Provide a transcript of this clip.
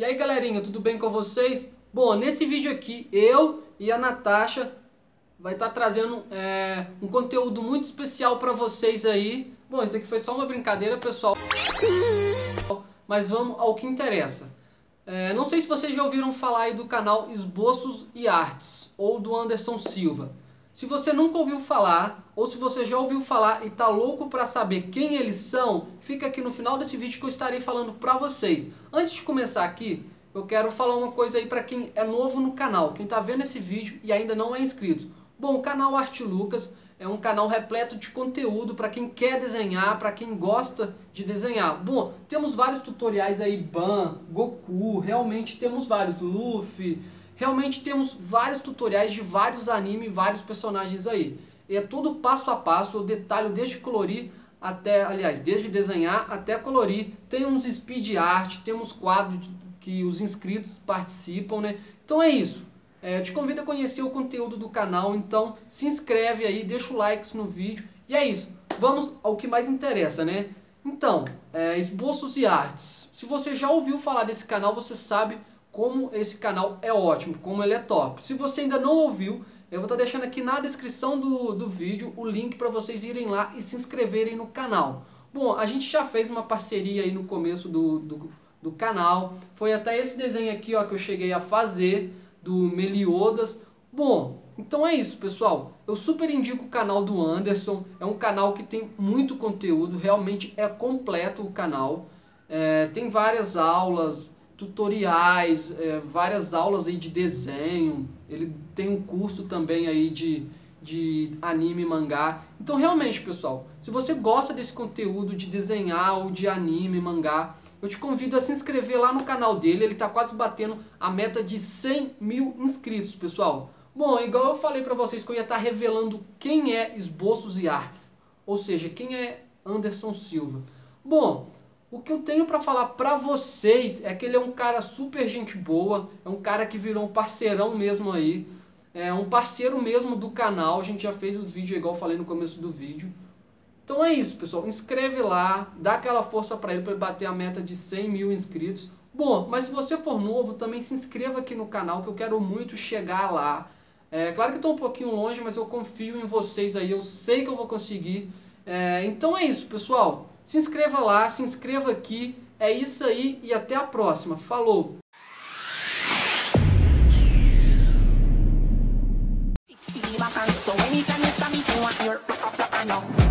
E aí galerinha, tudo bem com vocês? Bom, nesse vídeo aqui eu e a Natasha vai estar trazendo um conteúdo muito especial para vocês aí. Bom, isso aqui foi só uma brincadeira, pessoal, mas vamos ao que interessa. Não sei se vocês já ouviram falar aí do canal Esboços e Artes, ou do Anderson Silva. Se você nunca ouviu falar, ou se você já ouviu falar e tá louco para saber quem eles são, fica aqui no final desse vídeo que eu estarei falando para vocês. Antes de começar aqui, eu quero falar uma coisa aí para quem é novo no canal, quem tá vendo esse vídeo e ainda não é inscrito. Bom, o canal Arte Lucas é um canal repleto de conteúdo para quem quer desenhar, para quem gosta de desenhar. Bom, temos vários tutoriais aí, Ban, Goku, realmente temos vários, Luffy, realmente temos vários tutoriais de vários animes, vários personagens aí. E é tudo passo a passo, eu detalho desde colorir até, aliás, desde desenhar até colorir. Tem uns speed art, temos quadros que os inscritos participam, né? Então é isso. Eu te convido a conhecer o conteúdo do canal, então se inscreve aí, deixa o like no vídeo. E é isso, vamos ao que mais interessa, né? Então, Esboços e Artes. Se você já ouviu falar desse canal, você sabe como esse canal é ótimo, como ele é top. Se você ainda não ouviu, eu vou estar deixando aqui na descrição do vídeo o link para vocês irem lá e se inscreverem no canal. Bom, a gente já fez uma parceria aí no começo do canal, foi até esse desenho aqui ó, que eu cheguei a fazer, do Meliodas. Bom, então é isso, pessoal. Eu super indico o canal do Anderson. É um canal que tem muito conteúdo. Realmente é completo o canal. Tem várias aulas, tutoriais, várias aulas aí de desenho. Ele tem um curso também aí de anime e mangá. Então realmente, pessoal, se você gosta desse conteúdo de desenhar ou de anime e mangá, eu te convido a se inscrever lá no canal dele. Ele está quase batendo a meta de 100 mil inscritos, pessoal. Bom, igual eu falei para vocês que eu ia estar revelando quem é Esboços e Artes, ou seja, quem é Anderson Silva. Bom, o que eu tenho para falar para vocês é que ele é um cara super gente boa, é um cara que virou um parceirão mesmo aí, é um parceiro mesmo do canal. A gente já fez o vídeo igual eu falei no começo do vídeo. Então é isso, pessoal, inscreve lá, dá aquela força para ele bater a meta de 100 mil inscritos. Bom, mas se você for novo, também se inscreva aqui no canal, que eu quero muito chegar lá. Claro que estou um pouquinho longe, mas eu confio em vocês aí, eu sei que eu vou conseguir. Então é isso, pessoal, se inscreva lá, se inscreva aqui, é isso aí e até a próxima. Falou! So anytime you stop me, you want your